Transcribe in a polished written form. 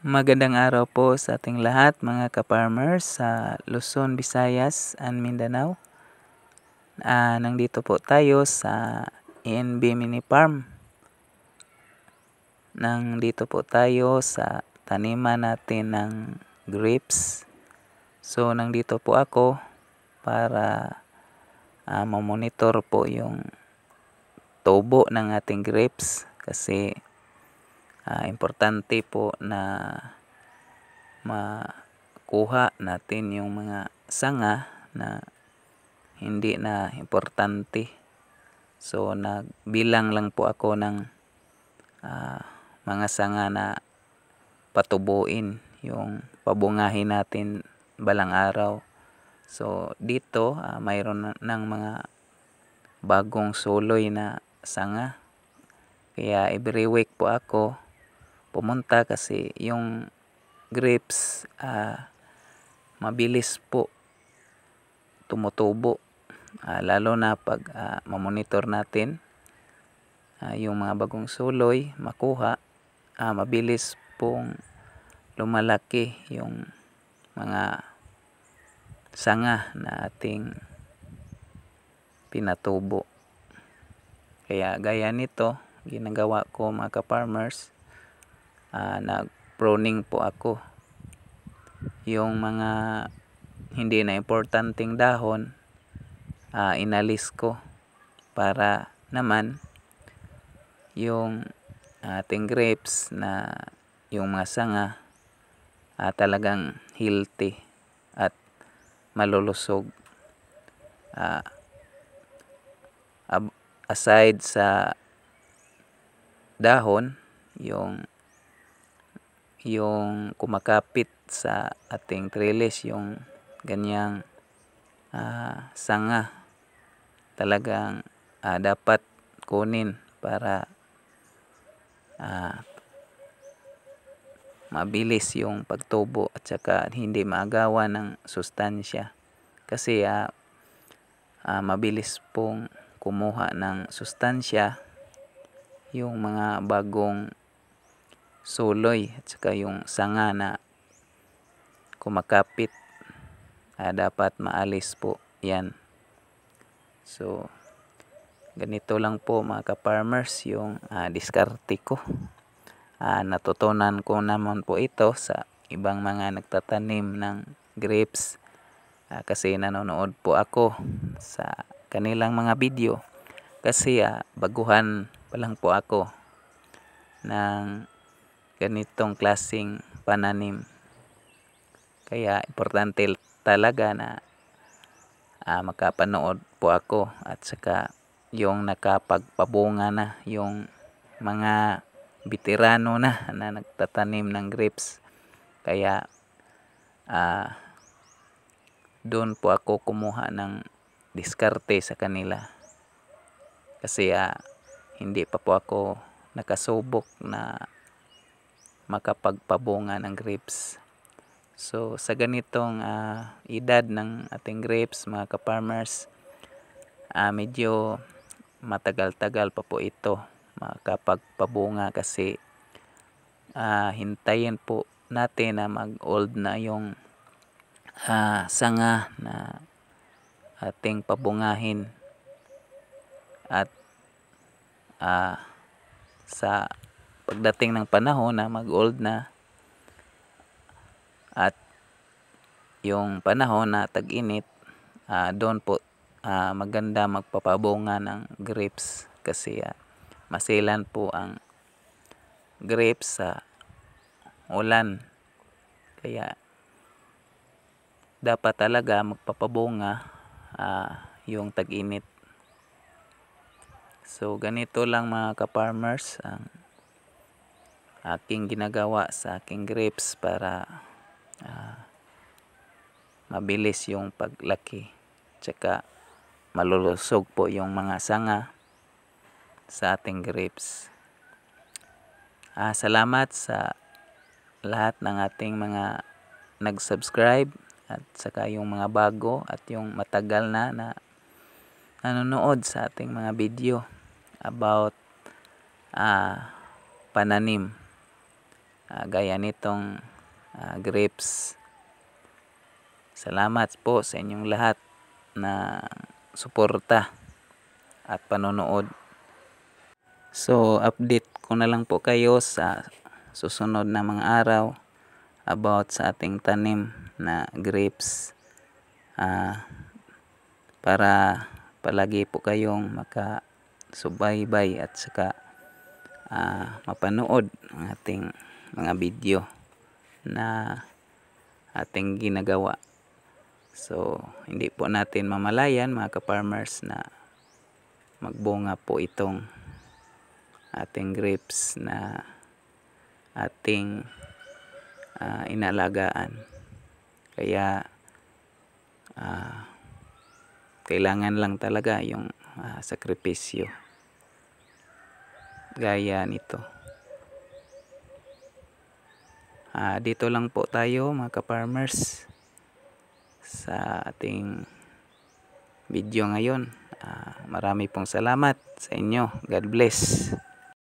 Magandang araw po sa ating lahat mga ka-farmers sa Luzon, Visayas and Mindanao. Nandito po tayo sa ENB Mini Farm. Nandito po tayo sa taniman natin ng grapes. So nandito po ako para mamonitor po yung tubo ng ating grapes kasi importante po na makuha natin yung mga sanga na hindi na importante. So nagbilang lang po ako ng mga sanga na patubuin yung pabungahin natin balang araw. So dito mayroon ng mga bagong suloy na sanga. Kaya every week po ako pumunta kasi yung grapes mabilis po tumutubo. Lalo na pag mamonitor natin yung mga bagong suloy makuha, mabilis pong lumalaki yung mga sanga na ating pinatubo. Kaya gaya nito ginagawa ko mga ka-farmers, nag-pruning po ako. Yung mga hindi na importanteng dahon inalis ko para naman yung ating grapes na yung mga sanga talagang healthy at malulusog. Aside sa dahon, yung kumakapit sa ating trellis, yung ganyang sanga talagang dapat kunin para mabilis yung pagtubo at saka hindi maagawan ng sustansya kasi mabilis pong kumuha ng sustansya yung mga bagong suloy at saka yung sanga na kumakapit. Dapat maalis po yan. So ganito lang po mga ka-farmers yung diskarte ko. Natutunan ko naman po ito sa ibang mga nagtatanim ng grapes kasi nanonood po ako sa kanilang mga video kasi baguhan pa lang po ako ng ganitong klaseng pananim. Kaya importante talaga na makapanood po ako at saka yung nakapagpabunga na yung mga veterano na nagtatanim ng grapes. Kaya doon po ako kumuha ng diskarte sa kanila kasi hindi pa po ako nakasubok na makapagpabunga ng grapes. So sa ganitong edad ng ating grapes mga ka-farmers, medyo matagal-tagal pa po ito makapagpabunga kasi hintayin po natin na mag-old na yung sanga na ating pabungahin at sa pagdating ng panahon na mag-old na at yung panahon na tag-init, doon po maganda magpapabunga ng grapes kasi maselan po ang grapes sa ulan. Kaya dapat talaga magpapabunga yung tag-init. So ganito lang mga ka-farmers ang aking ginagawa sa aking grapes para mabilis yung paglaki tsaka malulusog po yung mga sanga sa ating grapes. Salamat sa lahat ng ating mga nag-subscribe at saka yung mga bago at yung matagal na nanonood sa ating mga video about pananim. gaya nitong grapes. Salamat po sa inyong lahat na suporta at panonood. So update ko na lang po kayo sa susunod na mga araw about sa ating tanim na grapes, para palagi po kayong makasubaybay at saka mapanood ang ating mga video na ating ginagawa. So hindi po natin mamalayan mga ka-farmers na magbunga po itong ating grapes na ating inalagaan. Kaya kailangan lang talaga yung sakripisyo gaya nito. Dito lang po tayo mga ka-farmers sa ating video ngayon. Marami pong salamat sa inyo. God bless.